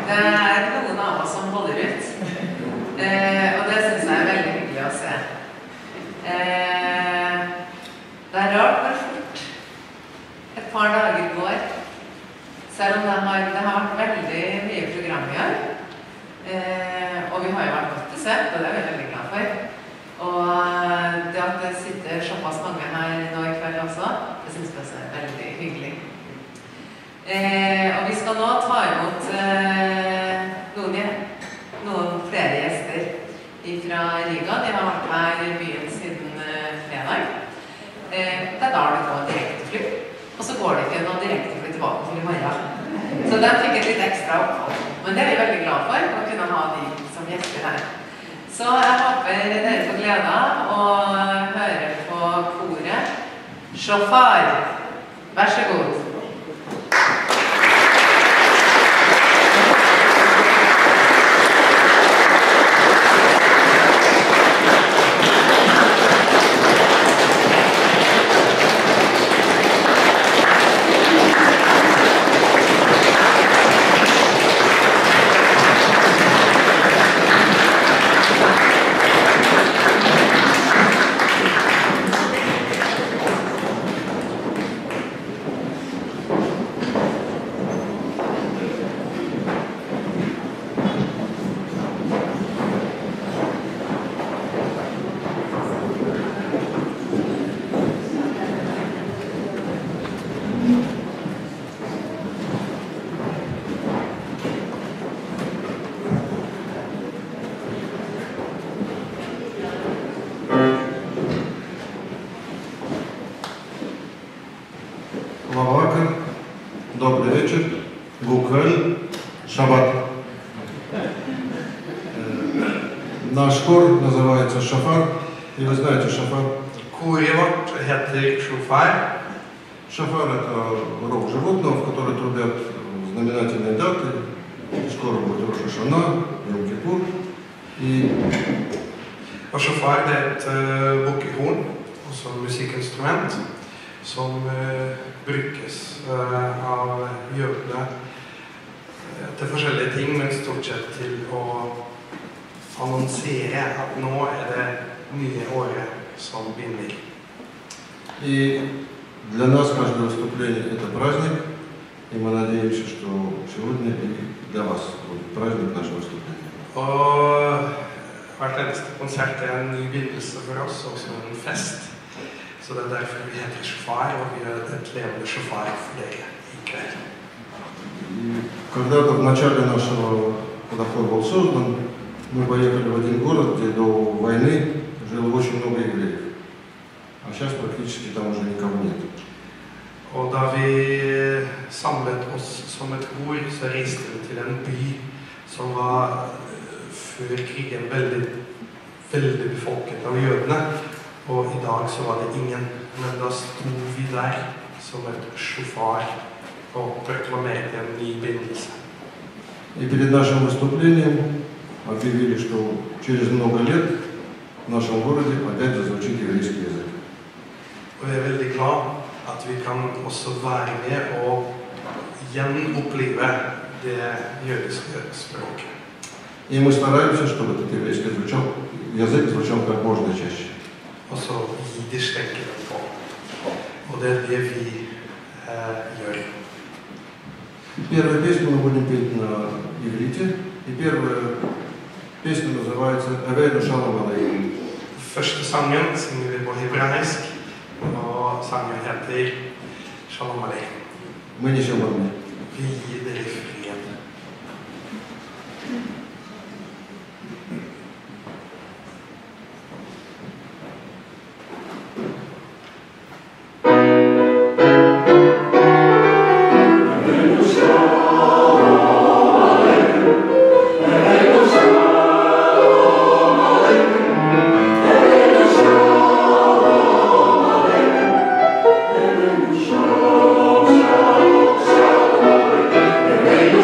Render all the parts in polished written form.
Det noen av oss som holder ut. Og det synes jeg veldig hyggelig å se. Det rart hvor fort et par dager går. Selv om det har vært veldig mye program i år. Og vi har jo vært godt besøkt, og det er vi veldig glad for. Og det at det sitter såpass mange her nå i kveld også, det synes vi også er veldig hyggelig. Og vi skal nå ta imot noen flere gjester fra Riga. De har vært her i byen siden fredag. Det er da det går direktefly, og så går det ikke noe direktefly tilbake til i morgen. Så den fikk et litt ekstra opphold. Men det er vi veldig glad for, å kunne ha de som gjester her. Så jeg håper dere får glede av å høre på koret Shofar. Vær så god. Добрый вечер, Гуквель, Шаббат. Наш хор называется Шафар, и вы знаете Шафар. Koret vårt heter Shofar. Шафар – это рог животного, в который трубят знаменательные даты. Скоро будет Рош ха-Шана, Йом-Кипур. Og shofar det er et bukkehorn, også musikkinstrument, som brukes av jødene til forskjellige ting, men stort sett til å annonsere at nå er det nye året som begynner. И для нас каждое выступление – это праздник, и мы надеемся, что сегодня и для вас будет праздник нашего выступления. Og hvert eneste konsert er en ny begynnelse for oss, også en fest. Så det er derfor vi heter Shofar, og vi er et levende Shofar for dere i kveld. Когда-то в начале нашего, когда хор был создан, мы поехали в один город, где до войны жило очень много евреев. А сейчас практически там уже никого нет. Og da vi samlet oss som et kor, så reiste vi til en by som var før krigen veldig befolket av jødene. Og i dag så var det ingen, men da sto vi der som et shofar og proklamerte en ny begynnelse. И перед нашим выступлением объявили, что через много лет в нашем городе опять зазвучит еврейский язык. Og jeg er veldig glad at vi kan også være med og gjenoppleve det jødiske språket. И мы стараемся, чтобы этот еврейский язык звучал как можно чаще. Og så jiddisch tenker vi på. Og det er det vi gjør. Первую песню мы будем петь на иврите. И первая песня называется «Авейну шалом алейкум». Første sangen synger vi på hebraisk, og sangen heter Shalom Aleichem. Мы несем вам мир. Vi gir dere fred. Shalom, shalom, shalom.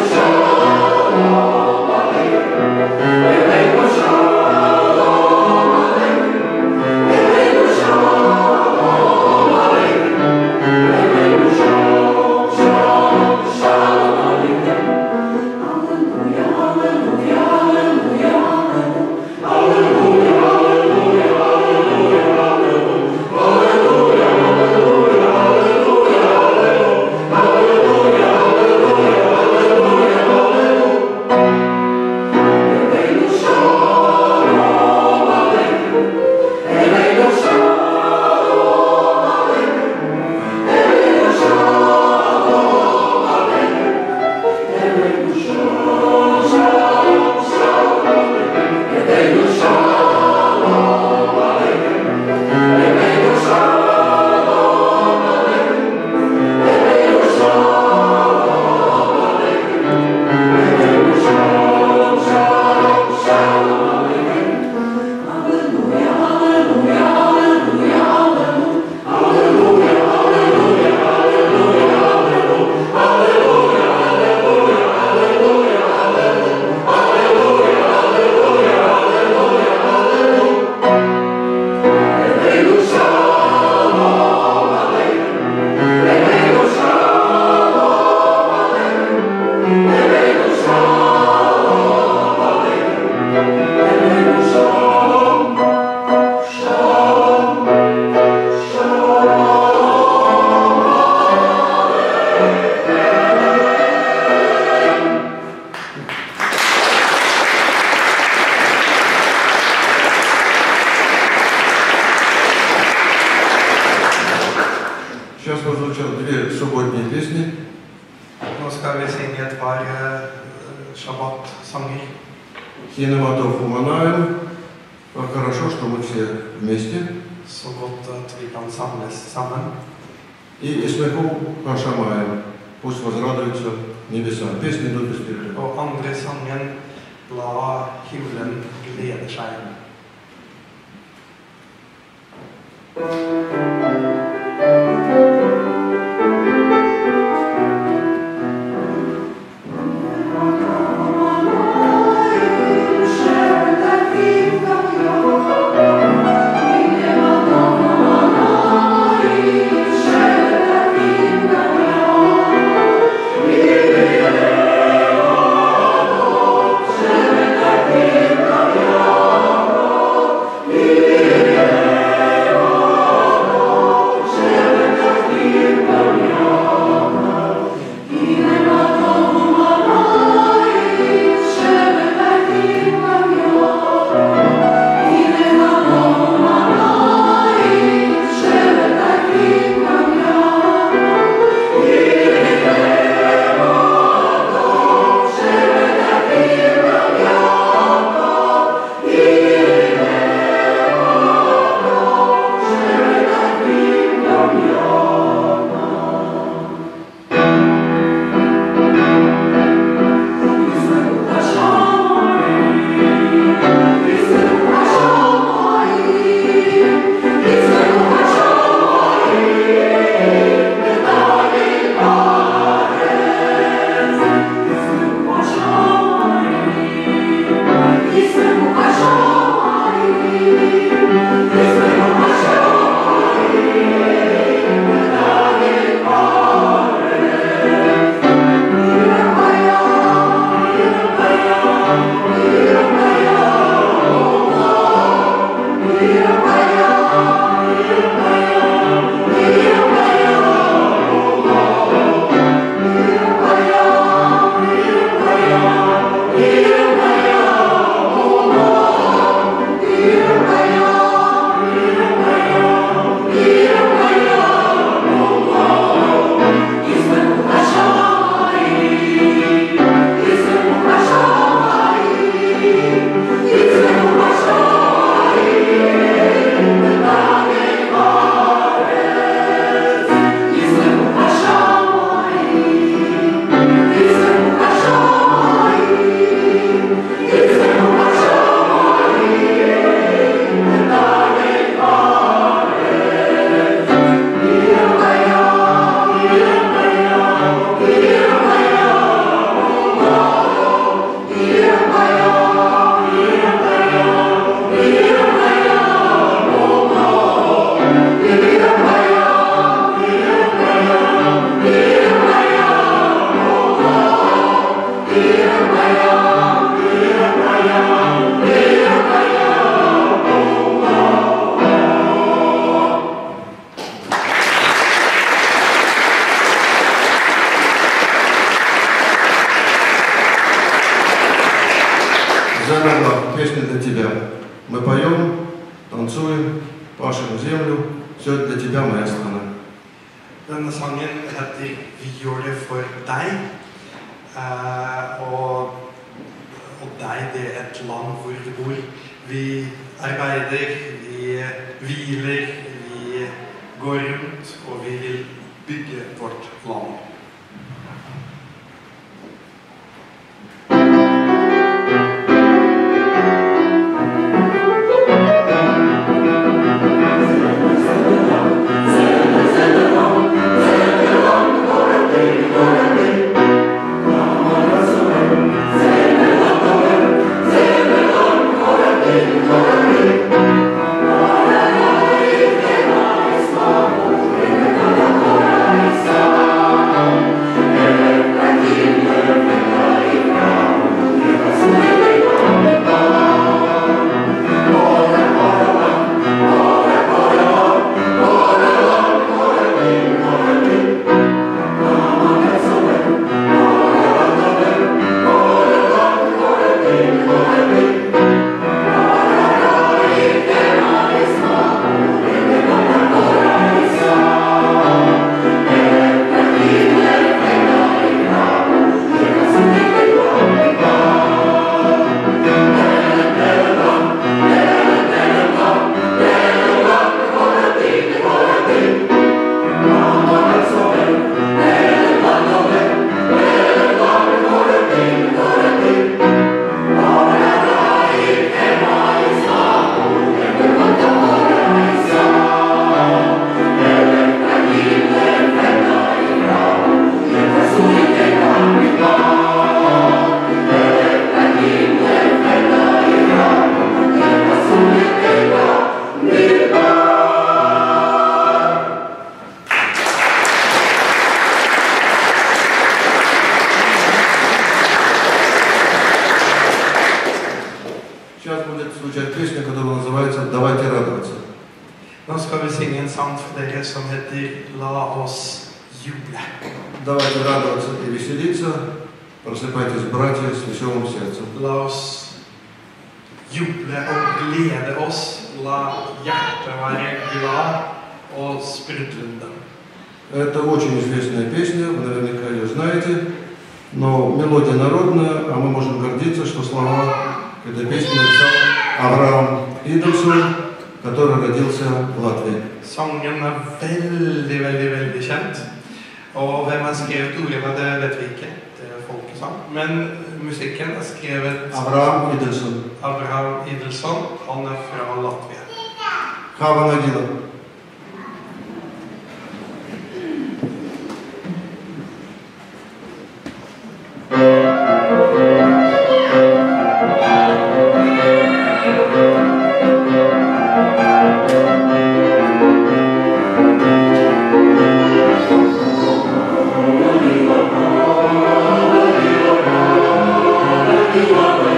Заново песня для тебя. Мы поем, танцуем, пашем землю. Все для тебя, моя страна. Denne sangen heter Vi gjør det for deg. Og deg, det er et land hvor vi bor. Vi arbeider, vi hviler, vi går rundt, og vi vil bygge vårt land. Nå skal vi synge en sang for dere som heter «La oss juble». Давайте радоваться и веселиться. Просыпайтесь, братья, с веселым сердцем. La oss juble og glede oss. La hjertet være glad og sprudlende. Это очень известная песня, вы наверняка ее знаете, но мелодия народная, а мы можем гордиться, что слова этой песни написал Авраам Идельсон, который родился в Латвии. Sangen er veldig, veldig, veldig kjent. Og hvem har skrevet ordene, det vet vi ikke. Det er folkesang. Men musikken er skrevet Авраам Идельсон. Abraham Idelsson. Han er fra Latvia. Хава Нагила.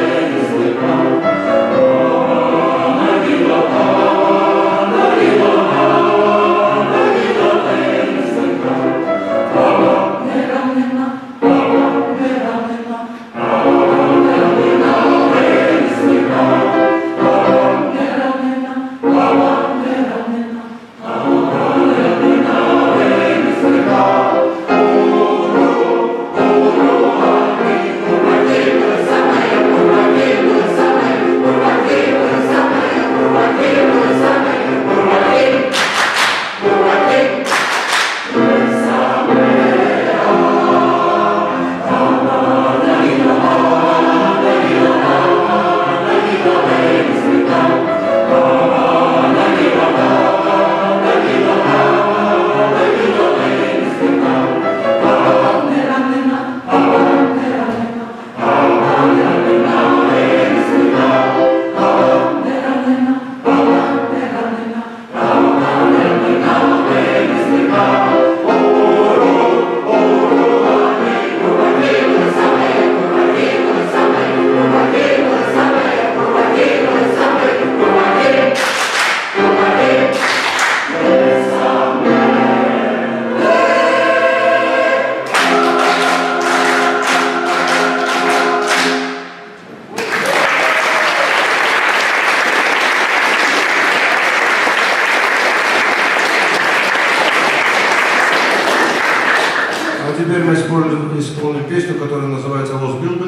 Nagila,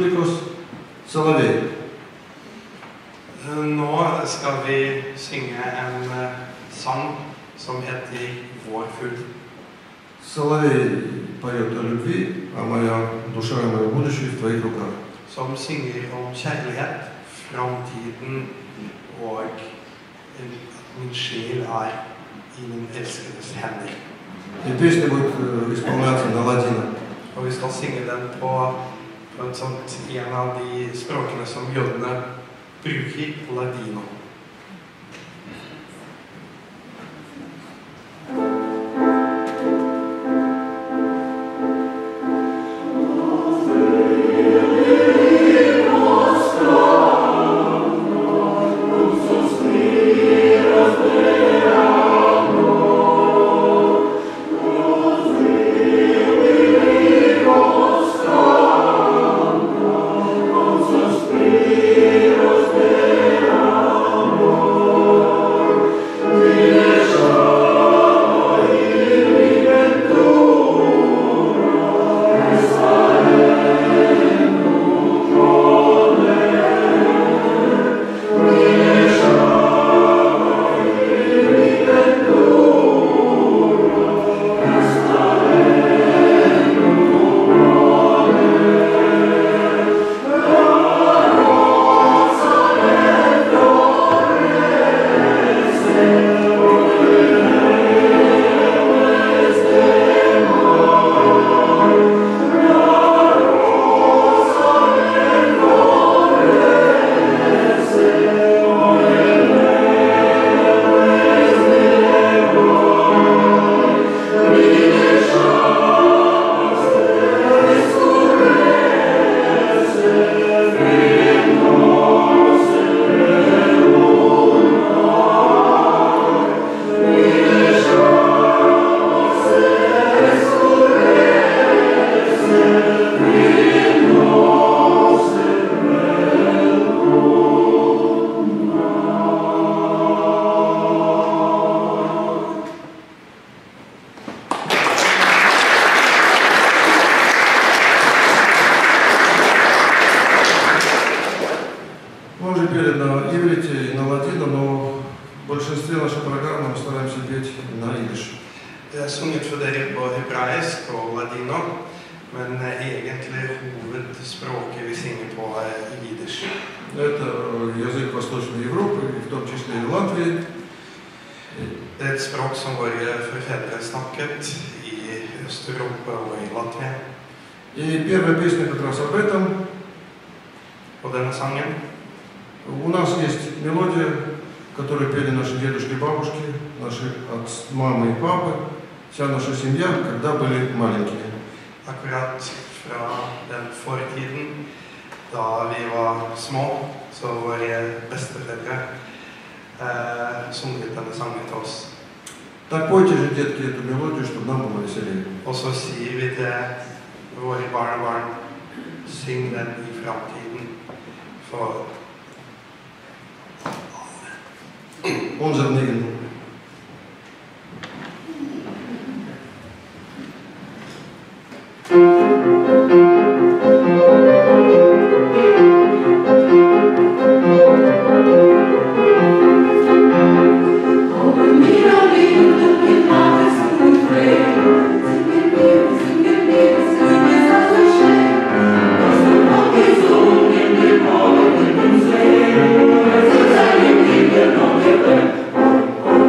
Sulikos Соловей. Nå skal vi synge en sang som heter Vår fugl. Соловей поет о любви, а моя душа и мое будущее в твоих руках. Som synger om kjærlighet, framtiden og at min sjel i min elskedes hender. И песня будет исполняться на ладино. Og vi skal synge den på en av de språkene som jødene bruker, ladino. И первая песня как раз об этом. У нас есть мелодия, которую пели наши дедушки и бабушки, наши мамы и папы, вся наша семья, когда были маленькие. Akkurat fra den fortiden, da vi var små, så våre bestefedre sunget denne sangen til oss. Так пойте же, детки, эту мелодию, чтобы нам было веселее. Og så sier vi til våre barnebarn, syng den i framtiden for Unser Negen. Oh,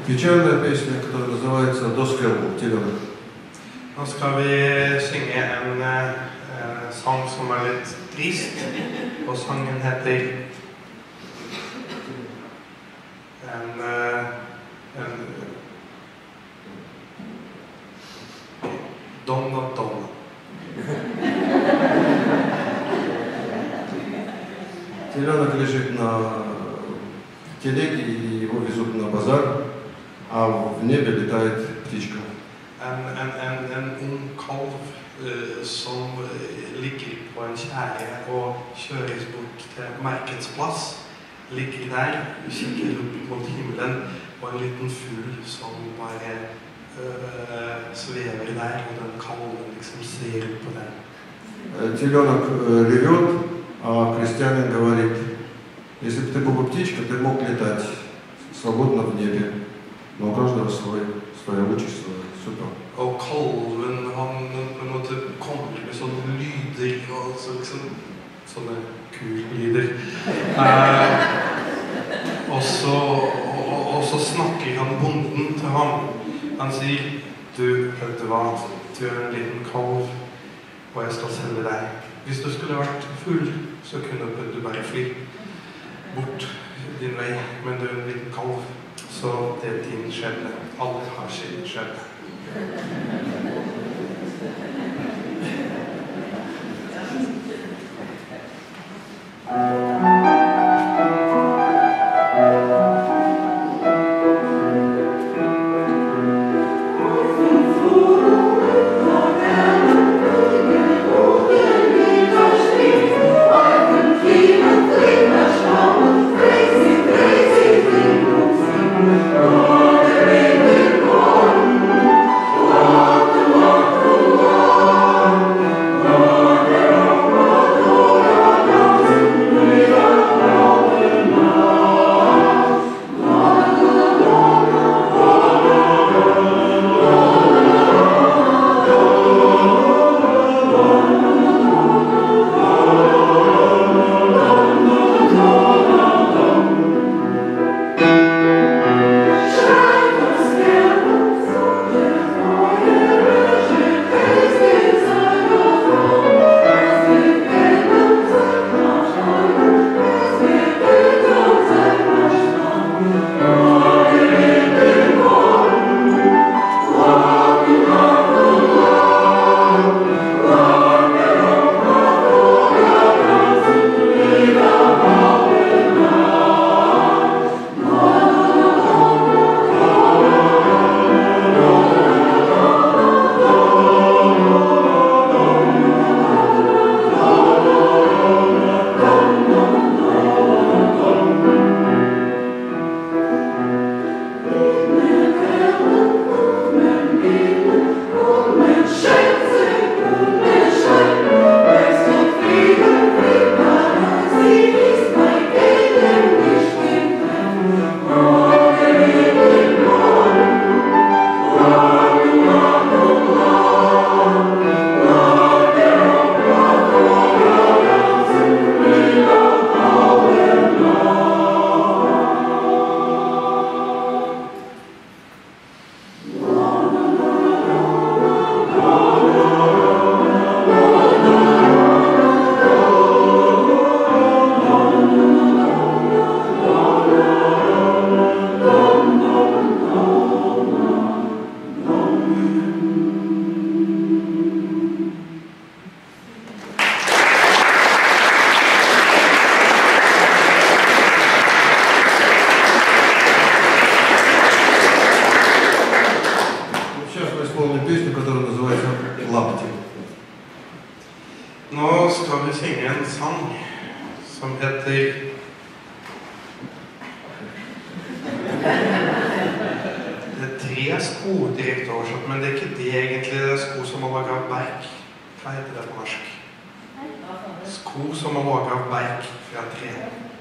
печальная песня, которая называется «Доскелл», «Теленок». Nå skal vi synge en sang som litt trist, og sangen heter Donna Donna. Теленок лежит на телеге, и его везут на базар, а в небе летает птичка. En ung kalv som ligger på en kjære og kjøres bort til merkets plass, ligger der, kikker opp mot himmelen, og en liten fugl som bare svever der, og den kalven liksom ser ut på den. Теленок ревет, а крестьянин говорит: если бы ты был птичка, ты мог летать свободно в небе, но у каждого своя участь, свой судьба. Og kalven, han på en måte kommer med sånne lyder, altså liksom sånne kulyder. Og så snakker han bonden til ham. Han sier: du, vet du hva, du en liten kalv, og jeg skal selge deg. Hvis du skulle vært full, så kunne du bare fly bort din vei, men du en liten kalv, så det din skjebne. Alle har sin skjebne. Nå skal vi synge en sang som heter Det er 3 sko direkte oversatt, men det er ikke det egentlig. Det er sko som er laget av berg. Hva heter det på norsk? Sko som er laget av berg fra tre.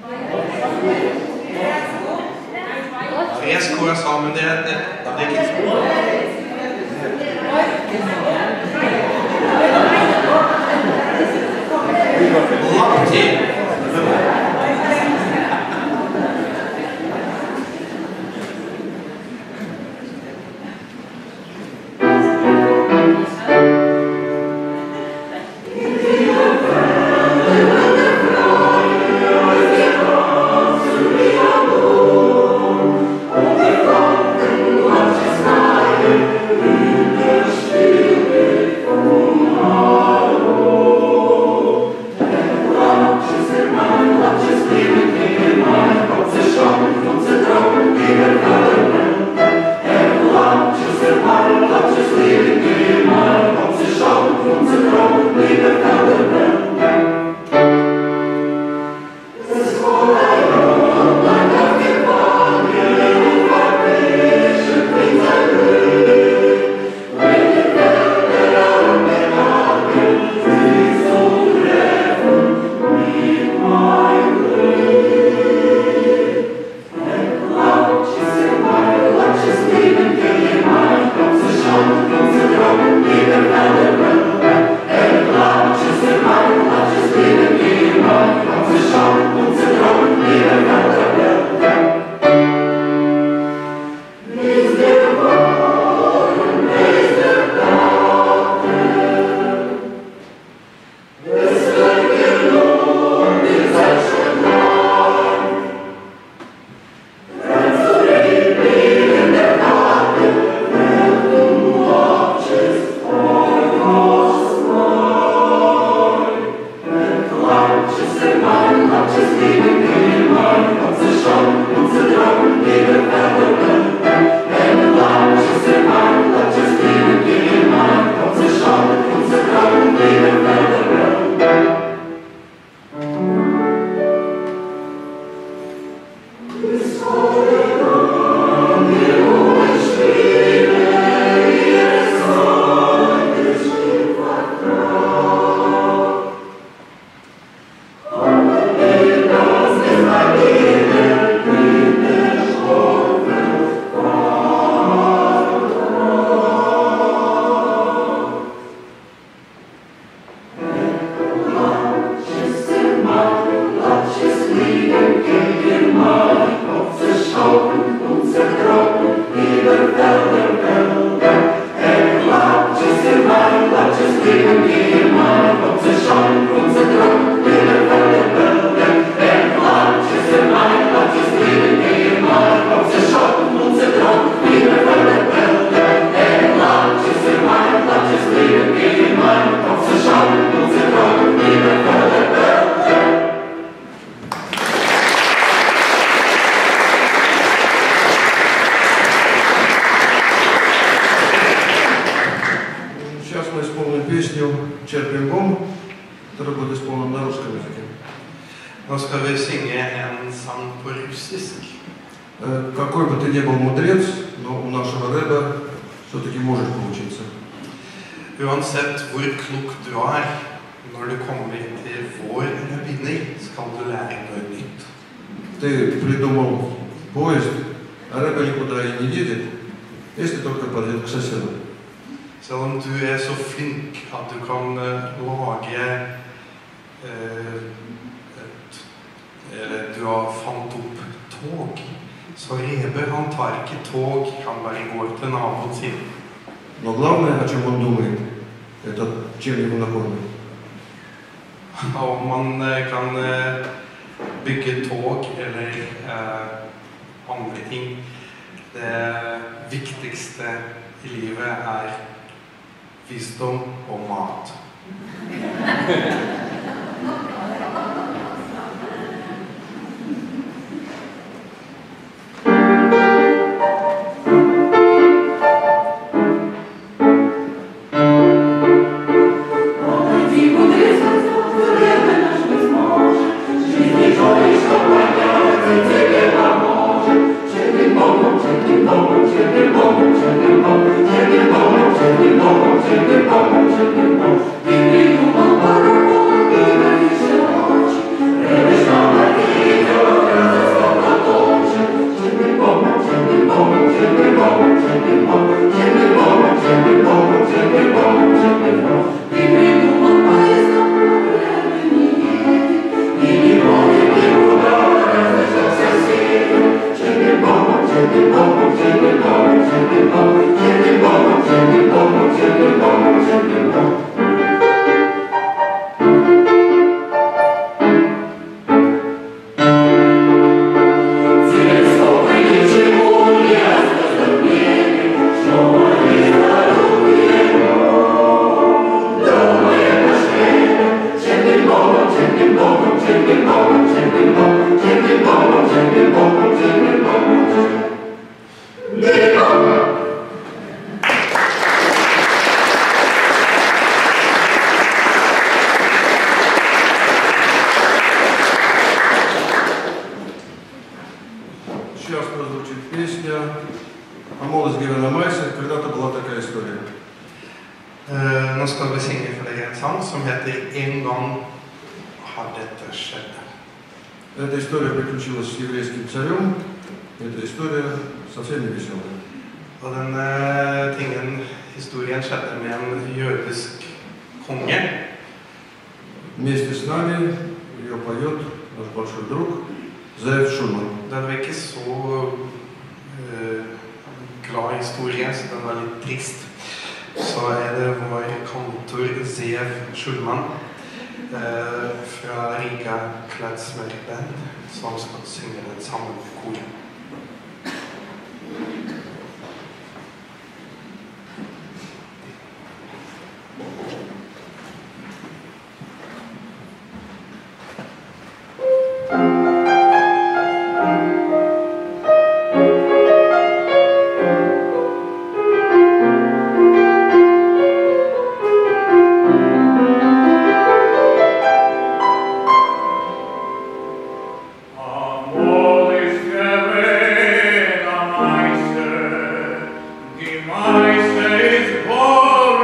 3 sko jeg sa, men det er ikke sko. Lapti. русском языке. Nå skal vi synge en sang på russisk. Какой бы ты ни был мудрец, но у нашего рэба все-таки может получиться. Uansett hvor klok du når du kommer til vår rabbiner, skal du lære noe nytt. Ты придумал поезд, а рэба никуда и не едет, если только подъедет к соседу. Selv om du så flink at du kan lage eller du har fant opp tog, så Rebe, han tar ikke tog, han bare går til naboen sin. Но главное, о чем он думает, это чем его накормят. Og man kan bygge tog eller andre ting. Det viktigste i livet visdom og mat. Сейчас прозвучит песня «Амолос Гевена Майса». Когда-то была такая история. Nå skal vi synge for deg en sang som heter «En gang har dette skjedd». Эта история приключилась с еврейским царем. Эта история совсем не веселая. Og den historien skjedde med en jødisk konge. Вместе с нами ее поет наш большой друг Зеев Шульман. Den var ikke så glad historie, så den var litt trist. Så det vår kantor Zeev Schulman fra Riga Klezmer-band som skal synge den sammen med koret.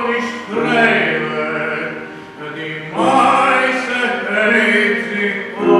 Die Meise hält sich